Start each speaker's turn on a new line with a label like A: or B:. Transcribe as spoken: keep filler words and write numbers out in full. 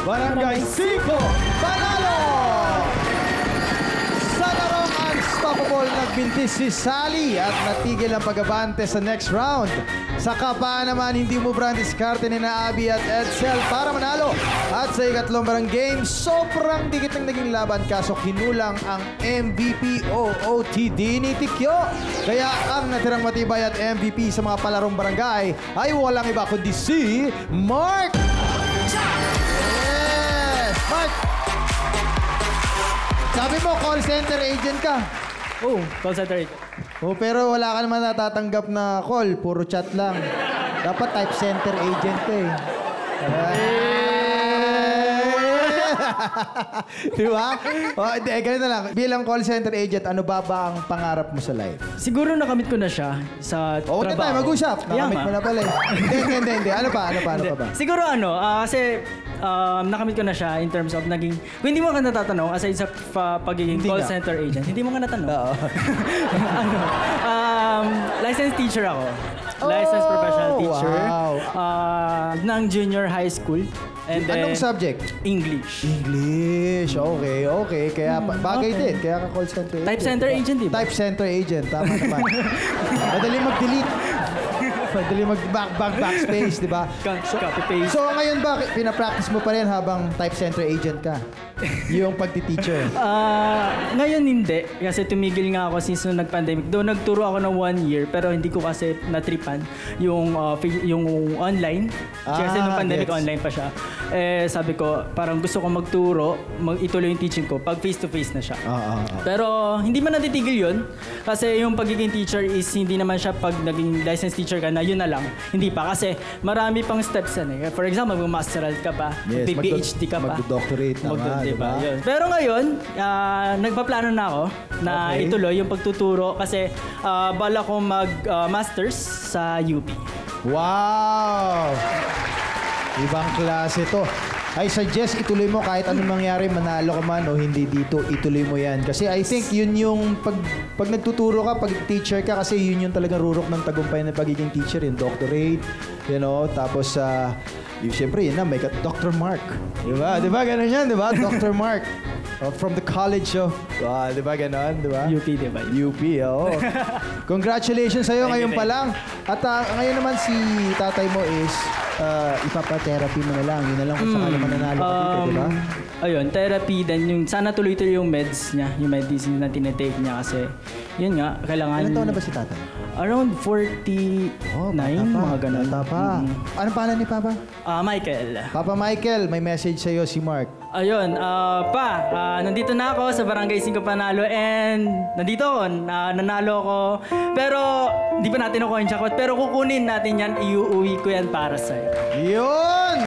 A: Barangay Cinco Panalo! Sa larong unstoppable, nagbintis si Sally at natigil ang pag-abante sa next round. Sa kapaan naman, hindi mo brand diskarte ni na Abby at Edsel para manalo. At sa ikatlong barang game, sobrang dikit ng naging laban kaso kinulang ang M V P O O T D ni Tikyo. Kaya ang natirang matibay at M V P sa mga palarong barangay ay walang iba kundi si Mark! Yes! Mark! Sabi mo, call center agent ka.
B: Oh, call center agent.
A: Oh, pero wala ka naman natatanggap na call. Puro chat lang. Dapat type center agent ka eh. Di ba? Oh, hindi, ganun na lang. Bilang call center agent, ano ba ba ang pangarap mo sa life?
B: Siguro nakamit ko na siya sa
A: Oh,
B: trabaho.
A: tayo mag-usap. Nakamit mo na pala eh. Hindi, hindi, hindi, hindi. Ano pa? Ano pa? Ano pa ba?
B: Siguro ano, ah, kasi um, nakamit ko na siya in terms of naging... Kung hindi mo ka natatanong, aside sa pa, pagiging
A: Hindi
B: call
A: nga.
B: center agent, hindi mo ka natanong.
A: Oo.
B: ano, um, licensed teacher ako. Licensed
A: Oh,
B: professional teacher.
A: wow.
B: ah, ng junior high school. And then,
A: Anong subject?
B: English.
A: English. Okay, okay. Kaya pa- bagay
B: okay.
A: din. Kaya ka call center agent.
B: Type center
A: diba?
B: agent, diba?
A: Type center agent. Tama naman. Madali mag-delete. Madali mag-back, back, backspace, di ba?
B: Copy-paste.
A: So ngayon ba, pinapractice mo pa rin habang type center agent ka? Yung pagti-teacher.
B: Ah, ngayon hindi. Kasi tumigil nga ako since nung nag-pandemic. Doon nagturo ako ng one year, pero hindi ko kasi natripan yung, uh, yung online. Kasi
A: Ah,
B: nung pandemic,
A: gets.
B: online pa siya. Eh, sabi ko, parang gusto ko magturo, mag ituloy yung teaching ko pag face-to-face na siya.
A: Oo, oo, oo.
B: Pero hindi man natitigil yun. Kasi yung pagiging teacher is hindi naman siya pag naging licensed teacher ka na yun na lang. Hindi pa. Kasi marami pang steps yan eh. For example, mag-masteral ka pa,
A: Yes,
B: mag-P H D ka pa.
A: mag-doctorate na nga,
B: Mag-
A: di ba?
B: Yun. Pero ngayon, ah, nagpaplano na ako na
A: Okay.
B: ituloy yung pagtuturo kasi ah, bala ko mag-masters sa U P.
A: Wow! Ibang klase to. I suggest ituloy mo kahit anong mangyari, manalo ka man o hindi dito, ituloy mo yan. Kasi I think yun yung pag, pag nagtuturo ka, pag teacher ka, kasi yun yung talagang rurok ng tagumpay ng pagiging teacher, yung doctorate, you know, tapos uh, yung siyempre yun na, may ka, Doctor Mark. Diba? Diba? Ganun yan, diba? Doctor Mark. Uh, from the College of, uh, diba ganon, diba?
B: U P, diba?
A: U P, oo. Congratulations sa'yo
B: Thank you,
A: ngayon pa
B: thank
A: lang. At uh, ngayon naman si tatay mo is uh, ipapa-therapy mo na lang. Yun na lang kung sakali mananalo ka dito,
B: Um,
A: diba?
B: Ayun, therapy, then yung sana tuloy-tuloy yung meds niya, yung medicine na tinetake niya kasi yun nga, kailangan...
A: Ilan taon na ba si tatay?
B: Around forty-nine, mga ganun.
A: Bata pa.
B: Mm.
A: Anong pangalan ni Papa?
B: Ah, Michael.
A: Papa Michael, may message sa'yo si Mark.
B: Ayun, ah, pa, ah, nandito na ako sa Barangay Cinco Panalo and nandito ako, ah, nanalo ako. Pero hindi pa natin ako yung jackpot, pero kukunin natin yan, iuuwi ko yan para sa'yo.
A: Yun!